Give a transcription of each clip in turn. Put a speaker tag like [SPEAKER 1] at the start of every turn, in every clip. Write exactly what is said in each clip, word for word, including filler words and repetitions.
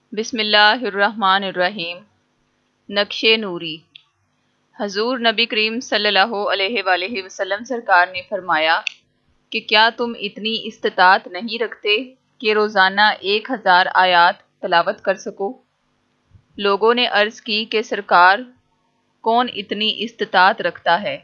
[SPEAKER 1] بسم اللہ الرحمن الرحیم۔ نقش نوری۔ حضور نبی کریم صلی اللہ علیہ وآلہ وسلم سرکار نے فرمایا کہ کیا تم اتنی استطاعت نہیں رکھتے کہ روزانہ ایک ہزار آیات تلاوت کر سکو؟ لوگوں نے عرض کی کہ سرکار کون اتنی استطاعت رکھتا ہے؟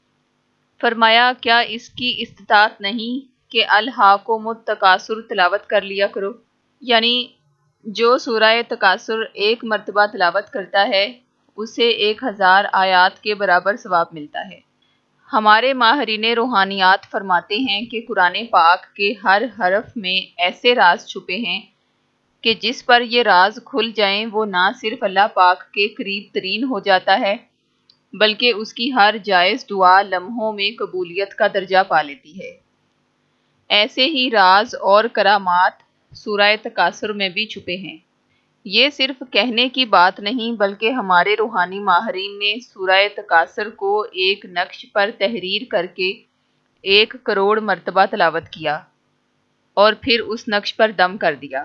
[SPEAKER 1] فرمایا کیا اس کی استطاعت نہیں کہ الہاکم التکاثر تلاوت کر لیا کرو؟ یعنی جو سورہ تکاثر ایک مرتبہ تلاوت کرتا ہے اسے ایک ہزار آیات کے برابر ثواب ملتا ہے۔ ہمارے ماہرین روحانیات فرماتے ہیں کہ قرآن پاک کے ہر حرف میں ایسے راز چھپے ہیں کہ جس پر یہ راز کھل جائیں وہ نہ صرف اللہ پاک کے قریب ترین ہو جاتا ہے بلکہ اس کی ہر جائز دعا لمحوں میں قبولیت کا درجہ پا لیتی ہے۔ ایسے ہی راز اور کرامات سورہ تکاثر میں بھی چھپے ہیں۔ یہ صرف کہنے کی بات نہیں بلکہ ہمارے روحانی ماہرین نے سورہ تکاثر کو ایک نقش پر تحریر کر کے ایک کروڑ مرتبہ تلاوت کیا اور پھر اس نقش پر دم کر دیا۔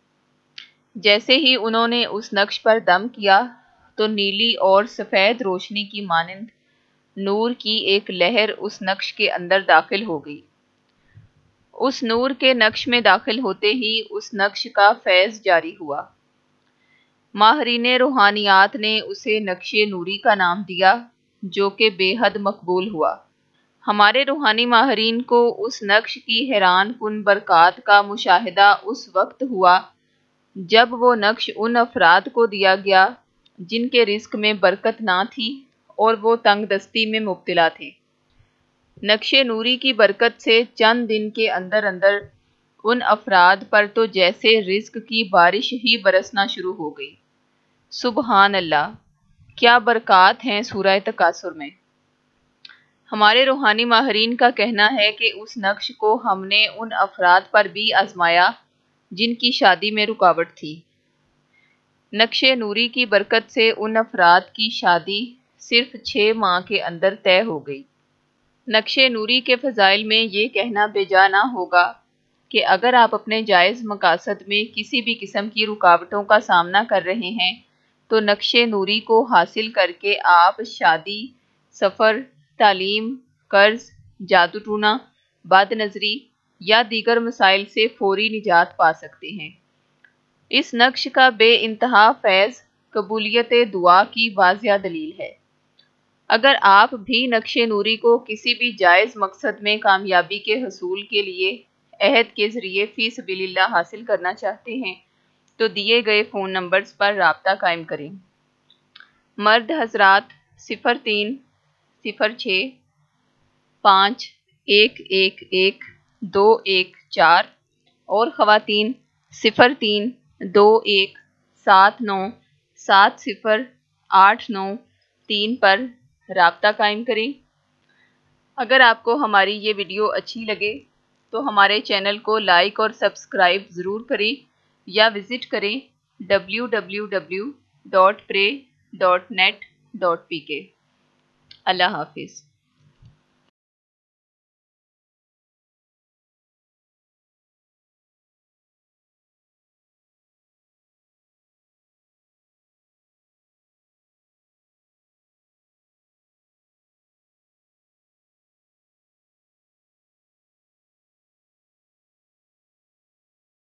[SPEAKER 1] جیسے ہی انہوں نے اس نقش پر دم کیا تو نیلی اور سفید روشنی کی مانند نور کی ایک لہر اس نقش کے اندر داخل ہو گئی۔ اس نور کے نقش میں داخل ہوتے ہی اس نقش کا فیض جاری ہوا۔ ماہرین روحانیات نے اسے نقش نوری کا نام دیا جو کہ بے حد مقبول ہوا۔ ہمارے روحانی ماہرین کو اس نقش کی حیران کن برکات کا مشاہدہ اس وقت ہوا جب وہ نقش ان افراد کو دیا گیا جن کے رزق میں برکت نہ تھی اور وہ تنگ دستی میں مبتلا تھے۔ نقش نوری کی برکت سے چند دن کے اندر اندر ان افراد پر تو جیسے رزق کی بارش ہی برسنا شروع ہو گئی۔ سبحان اللہ، کیا برکات ہیں سورہ تکاثر میں۔ ہمارے روحانی ماہرین کا کہنا ہے کہ اس نقش کو ہم نے ان افراد پر بھی آزمایا جن کی شادی میں رکاوٹ تھی۔ نقش نوری کی برکت سے ان افراد کی شادی صرف چھ ماہ کے اندر طے ہو گئی۔ نقش نوری کے فضائل میں یہ کہنا بے جا نہ ہوگا کہ اگر آپ اپنے جائز مقاصد میں کسی بھی قسم کی رکاوٹوں کا سامنا کر رہے ہیں تو نقش نوری کو حاصل کر کے آپ شادی، سفر، تعلیم، قرض، جادو ٹونا، بد نظری یا دیگر مسائل سے فوری نجات پا سکتے ہیں۔ اس نقش کا بے انتہا فیض قبولیت دعا کی واضح دلیل ہے۔ اگر آپ بھی نقش نوری کو کسی بھی جائز مقصد میں کامیابی کے حصول کے لیے عہد کے ذریعے فی سبیل اللہ حاصل کرنا چاہتے ہیں تو دیے گئے فون نمبرز پر رابطہ قائم کریں۔ مرد حضرات صفر تین صفر چھ پانچ ایک ایک ایک دو ایک چار اور خواتین صفر تین دو ایک سات نو سات صفر آٹھ نو تین پر رابطہ قائم کریں۔ اگر آپ کو ہماری یہ ویڈیو اچھی لگے تو ہمارے چینل کو لائک اور سبسکرائب ضرور کریں یا وزٹ کریں W W W dot pray dot net dot P K. اللہ حافظ۔